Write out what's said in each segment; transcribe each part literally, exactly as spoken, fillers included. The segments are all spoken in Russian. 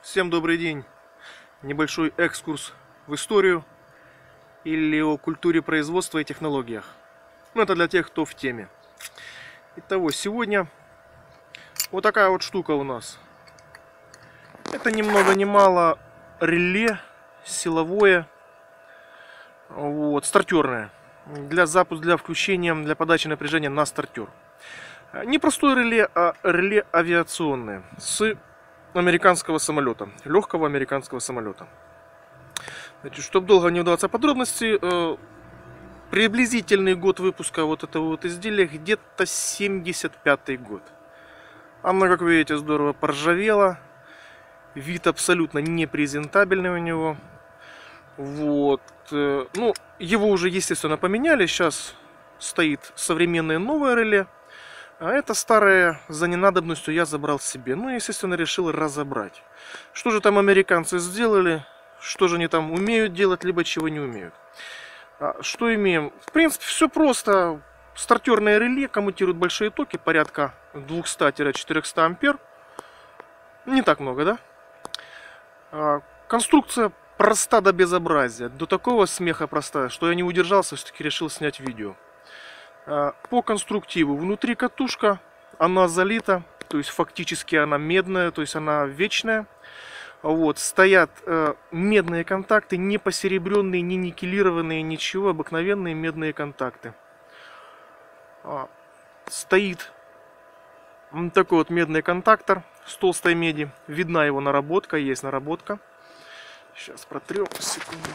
Всем добрый день! Небольшой экскурс в историю или о культуре производства и технологиях. Ну, это для тех, кто в теме. Итого, сегодня вот такая вот штука у нас. Это ни много ни мало реле силовое, вот, стартерное. Для запуска, для включения, для подачи напряжения на стартер. Не простое реле, а реле авиационное с американского самолета, легкого американского самолета. Чтобы долго не вдаваться в подробности, э, приблизительный год выпуска вот этого вот изделия где-то семьдесят пятый год. Оно, как видите, здорово поржавело, вид абсолютно непрезентабельный у него. Вот, э, ну, его уже, естественно, поменяли. Сейчас стоит современное новое реле. А это старое за ненадобностью я забрал себе. Ну, естественно, решил разобрать. Что же там американцы сделали? Что же они там умеют делать, либо чего не умеют? А, что имеем? В принципе, все просто. Стартерное реле коммутирует большие токи, порядка двухсот-четырёхсот ампер. Не так много, да? А, конструкция проста до безобразия. До такого смеха простая, что я не удержался, все-таки решил снять видео. По конструктиву: внутри катушка, она залита, то есть фактически она медная, то есть она вечная. Вот, стоят э, медные контакты, не посеребренные, не никелированные, ничего, обыкновенные медные контакты. А, стоит такой вот медный контактор с толстой меди, видна его наработка, есть наработка. Сейчас протрем, секунду.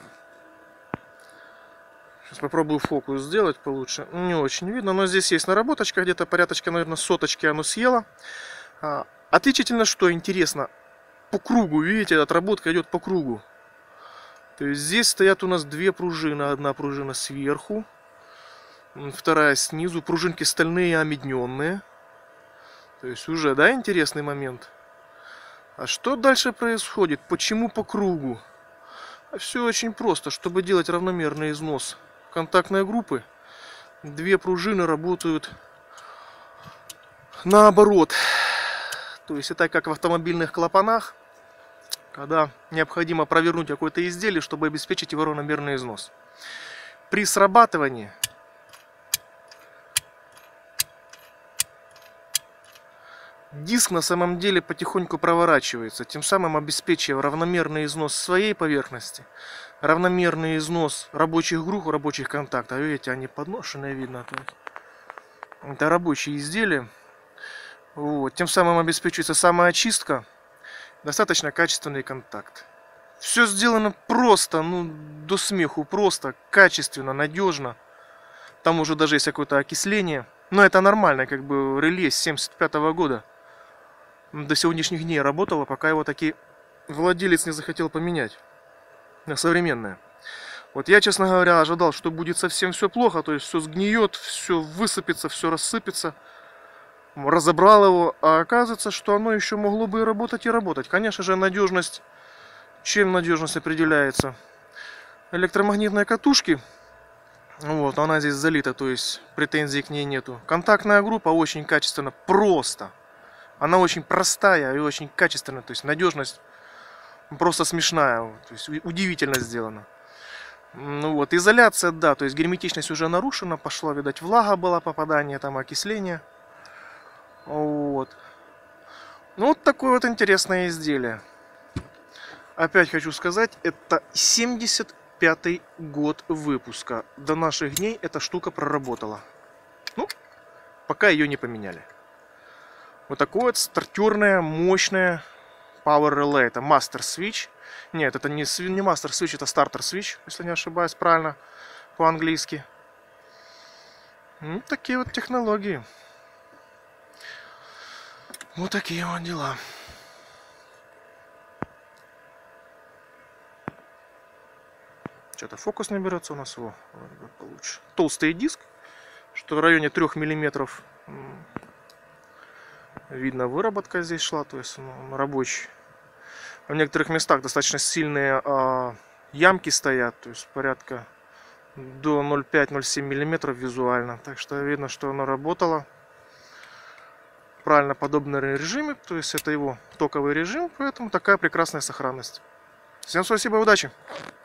Сейчас попробую фокус сделать получше. Не очень видно, но здесь есть наработочка, где-то порядочка, наверное, соточки оно съело. А, отличительно, что интересно, по кругу, видите, отработка идет по кругу. То есть здесь стоят у нас две пружины. Одна пружина сверху, вторая снизу. Пружинки стальные, омедненные. То есть уже, да, интересный момент. А что дальше происходит? Почему по кругу? А все очень просто. Чтобы делать равномерный износ контактной группы, две пружины работают наоборот. То есть это как в автомобильных клапанах, когда необходимо провернуть какое-то изделие, чтобы обеспечить его равномерный износ. При срабатывании диск на самом деле потихоньку проворачивается, тем самым обеспечивая равномерный износ своей поверхности, равномерный износ рабочих групп, рабочих контактов. Видите, они подношенные, видно. Это рабочие изделия. Вот. Тем самым обеспечивается самоочистка, достаточно качественный контакт. Все сделано просто, ну, до смеху, просто, качественно, надежно. Там уже даже есть какое-то окисление. Но это нормально, как бы реле с семьдесят пятого года. До сегодняшних дней работало, пока его таки владелец не захотел поменять на современное. Вот я, честно говоря, ожидал, что будет совсем все плохо, то есть все сгниет, все высыпется, все рассыпется. Разобрал его, а оказывается, что оно еще могло бы и работать, и работать. Конечно же, надежность, чем надежность определяется? Электромагнитные катушки, вот, она здесь залита, то есть претензий к ней нету. Контактная группа очень качественно, просто. Она очень простая и очень качественная, то есть надежность просто смешная, то есть удивительно сделана. Ну вот, изоляция, да, то есть герметичность уже нарушена, пошла, видать, влага была, попадание, там окисление. Вот. Ну вот такое вот интересное изделие. Опять хочу сказать, это семьдесят пятый год выпуска. До наших дней эта штука проработала. Ну, пока ее не поменяли. Вот такое вот стартерное, мощное Power Relay. Это Master Switch. Нет, это не, не Master Switch, это Starter Switch, если не ошибаюсь правильно по-английски. Ну, такие вот технологии. Вот такие вот дела. Что-то фокус не берется у нас его получше. Толстый диск, что в районе трёх миллиметров. Видно, выработка здесь шла, то есть ну, рабочий. В некоторых местах достаточно сильные а, ямки стоят, то есть порядка до ноль пять — ноль семь миллиметров визуально. Так что видно, что оно работало. правильно подобный режиме, то есть это его токовый режим, поэтому такая прекрасная сохранность. Всем спасибо, удачи!